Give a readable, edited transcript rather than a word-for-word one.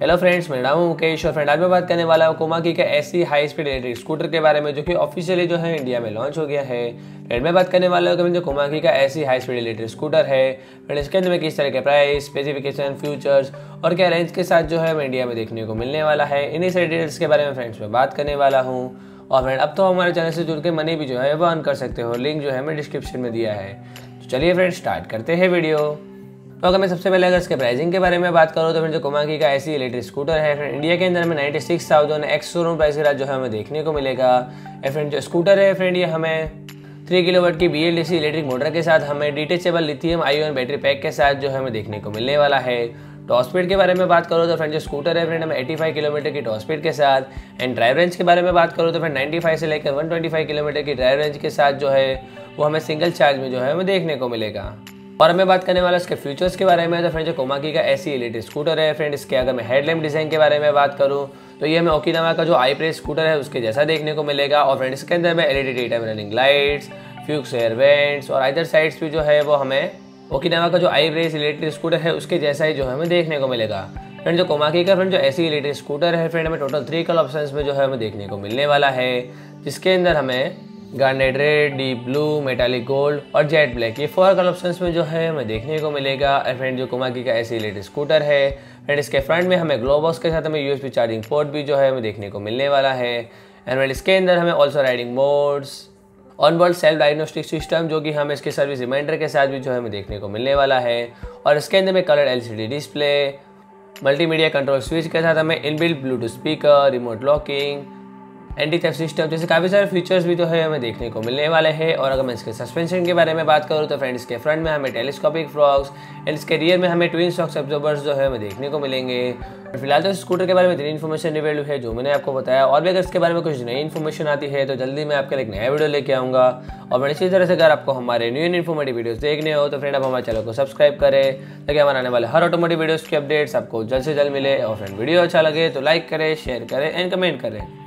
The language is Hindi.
हेलो फ्रेंड्स, मेरा नाम है मुकेश और फ्रेंड आज मैं बात करने वाला हूँ कोमाकी का ऐसी हाई स्पीड इलेक्ट्रिक स्कूटर के बारे में जो कि ऑफिशियली जो है इंडिया में लॉन्च हो गया है। फ्रेंड मैं बात करने वाला हूँ कि जो कोमाकी का ऐसी हाई स्पीड इलेक्ट्रिक स्कूटर है फ्रेंड इसके अंदर में किस तरह के प्राइस, स्पेसिफिकेशन, फीचर्स और क्या रेंज के साथ जो है हमें इंडिया में देखने को मिलने वाला है, इन्हीं सारे डिटेल्स के बारे में फ्रेंड्स मैं बात करने वाला हूँ। और फ्रेंड अब तो हमारे चैनल से जुड़ के मनी भी जो है वो अर्न कर सकते हो, लिंक जो है मैं डिस्क्रिप्शन में दिया है। तो चलिए फ्रेंड स्टार्ट करते हैं वीडियो। तो अगर मैं सबसे पहले अगर इसके प्राइसिंग के बारे में बात करूँ तो फिर जो कोमाकी का ऐसी इलेक्ट्रिक स्कूटर है फ्रेंड इंडिया के अंदर में 96,000 एक्स शोरूम प्राइस के साथ जो है हमें देखने को मिलेगा। फ्रेंड जो स्कूटर है फ्रेंड ये हमें 3 किलोवाट की BLDC इलेक्ट्रिक मोटर के साथ हमें detachable lithium ion battery pack के साथ जो है हमें देखने को मिलने वाला है। टॉप स्पीड के बारे में बात करो तो फ्रेंड जो स्कूटर है फ्रेंड हमें 85 किलोमीटर की टॉप स्पीड के साथ एंड ड्राइव रेंज के बारे में बात करो तो फ्रेंड 95 से लेकर 125 किलोमीटर की ड्राइव रेंज के साथ जो है वो हमें सिंगल चार्ज में जो है हमें देखने को मिलेगा। और मैं बात करने वाला इसके फीचर्स के बारे में तो फ्रेंड जो कोमाकी का ऐसी इलेक्ट्रिक स्कूटर है फ्रेंड इसके अगर मैं हेडलैम्प डिज़ाइन के बारे में बात करूँ तो ये हमें ओकिनावा का जो आई-प्रेस स्कूटर है उसके जैसा देखने को मिलेगा। और फ्रेंड इसके अंदर में LED day time running lights, faux air vents और इधर साइड्स भी जो है वो हमें ओकिनावा का जो आई-प्रेस इलेक्ट्रिक स्कूटर है उसके जैसा ही जो है हमें देखने को मिलेगा। फ्रेंड जो कोमाकी का फ्रेंड जो ऐसी इलेक्ट्रिक स्कूटर है फ्रेंड हमें टोटल 3 कलर ऑप्शंस में जो है हमें देखने को मिलने वाला है, जिसके अंदर हमें garnet red, deep blue, metallic gold और जेट ब्लैक ये 4 कलर ऑप्शंस में जो है हमें देखने को मिलेगा। फ्रेंड जो कोमाकी का ऐसी इलेक्ट्रिक स्कूटर है फ्रेंड इसके फ्रंट में हमें ग्लो बॉक्स के साथ हमें USB चार्जिंग पोर्ट भी जो है हमें देखने को मिलने वाला है। एंड फ्रेंड इसके अंदर हमें also riding modes, onboard self diagnostic system जो कि हमें इसके सर्विस रिमाइंडर के साथ भी जो है हमें देखने को मिलने वाला है। और इसके अंदर में colour LCD display, multimedia control switch के साथ हमें inbuilt bluetooth speaker, remote locking, anti theft system जैसे काफ़ी सारे फीचर्स भी जो है हमें देखने को मिलने वाले हैं। और अगर मैं इसके सस्पेंशन के बारे में बात करूँ तो फ्रेंड इसके फ्रंट में हमें टेलीस्कोपिक फ्रॉक्स एंड इसके रियर में हमें ट्विन शॉक एब्जॉर्बर्स जो है हमें देखने को मिलेंगे। फिलहाल तो इस स्कूटर के बारे में इतनी इन्फॉर्मेशन रिवील है जो मैंने आपको बताया, और भी अगर इसके बारे में कुछ नई इन्फॉर्मेशन आती है तो जल्दी मैं आपके लिए एक नया वीडियो लेके आऊँगा। और मैं इसी तरह से अगर आपको हमारे न्यू एंड इन्फॉर्मेटिव वीडियोस देखने हो तो फ्रेंड आप हमारे चैनल को सब्सक्राइब करें ताकि हमारे आने वाले हर ऑटोमोटिव वीडियोस की अपडेट्स आपको जल्द से जल्द मिले। और फ्रेंड वीडियो अच्छा लगे तो लाइक करें, शेयर करें एंड कमेंट करें।